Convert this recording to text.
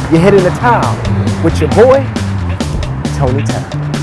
You're hitting the town with your boy, Tony Town.